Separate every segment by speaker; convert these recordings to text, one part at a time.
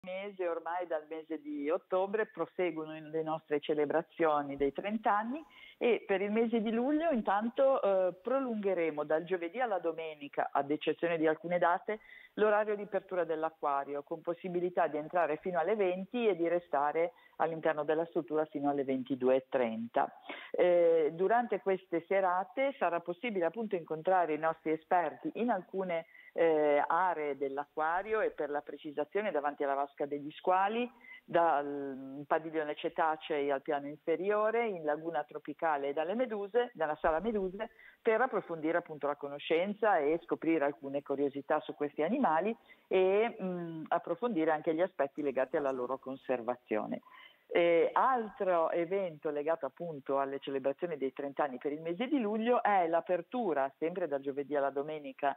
Speaker 1: Mese ormai dal mese di ottobre proseguono le nostre celebrazioni dei 30 anni e per il mese di luglio intanto prolungheremo dal giovedì alla domenica, ad eccezione di alcune date, l'orario di apertura dell'acquario con possibilità di entrare fino alle 20 e di restare all'interno della struttura fino alle 22:30. Durante queste serate sarà possibile appunto incontrare i nostri esperti in alcune aree dell'acquario e per la precisazione davanti alla vasca degli squali, dal padiglione cetacei al piano inferiore, in laguna tropicale e dalle meduse, dalla sala meduse, per approfondire appunto la conoscenza e scoprire alcune curiosità su questi animali e approfondire anche gli aspetti legati alla loro conservazione. Altro evento legato appunto alle celebrazioni dei 30 anni per il mese di luglio è l'apertura, sempre dal giovedì alla domenica,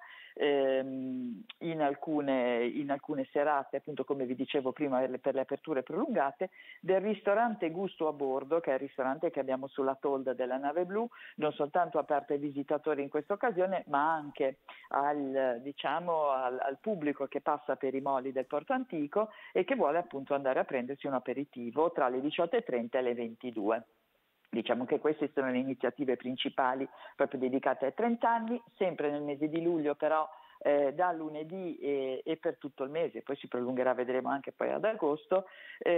Speaker 1: in alcune serate, appunto come vi dicevo prima per le aperture prolungate, del ristorante Gusto a Bordo, che è il ristorante che abbiamo sulla tolda della Nave Blu, non soltanto aperto ai visitatori in questa occasione, ma anche al pubblico che passa per i moli del Porto Antico e che vuole appunto andare a prendersi un aperitivo tra le 18:30 e le 22. Diciamo che queste sono le iniziative principali proprio dedicate ai 30 anni, sempre nel mese di luglio però da lunedì e per tutto il mese, poi si prolungherà, vedremo anche poi ad agosto,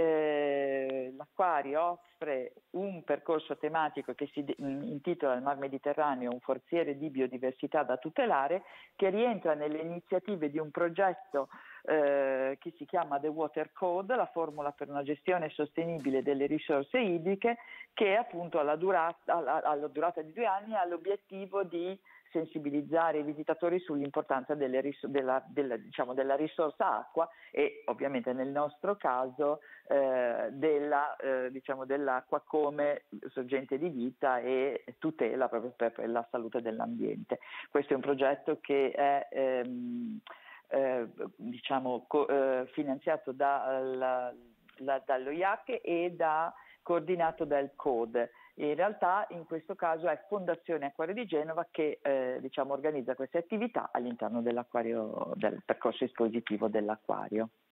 Speaker 1: l'acquario offre un percorso tematico che si intitola Il Mar Mediterraneo, un forziere di biodiversità da tutelare, che rientra nelle iniziative di un progetto che si chiama The Water Code, la formula per una gestione sostenibile delle risorse idriche, che appunto alla durata di 2 anni ha l'obiettivo di sensibilizzare i visitatori sull'importanza della risorsa acqua e ovviamente nel nostro caso dell'acqua come sorgente di vita e tutela proprio per la salute dell'ambiente. Questo è un progetto che è finanziato dallo IAC e coordinato dal CODE. In realtà in questo caso è Fondazione Acquario di Genova che organizza queste attività all'interno del percorso espositivo dell'acquario.